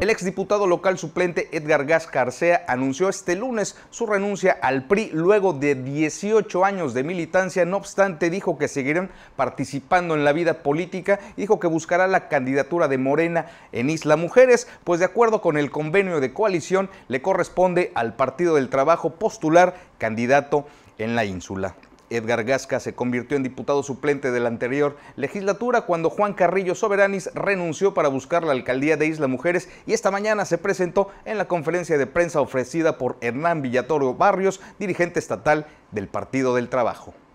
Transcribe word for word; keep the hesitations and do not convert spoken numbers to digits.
El exdiputado local suplente Edgar Gasca Arcea anunció este lunes su renuncia al P R I luego de dieciocho años de militancia. No obstante, dijo que seguirán participando en la vida política y dijo que buscará la candidatura de Morena en Isla Mujeres, pues de acuerdo con el convenio de coalición le corresponde al Partido del Trabajo postular candidato en la ínsula. Edgar Gasca se convirtió en diputado suplente de la anterior legislatura cuando Juan Carrillo Soberanis renunció para buscar la alcaldía de Isla Mujeres, y esta mañana se presentó en la conferencia de prensa ofrecida por Hernán Villatoro Barrios, dirigente estatal del Partido del Trabajo.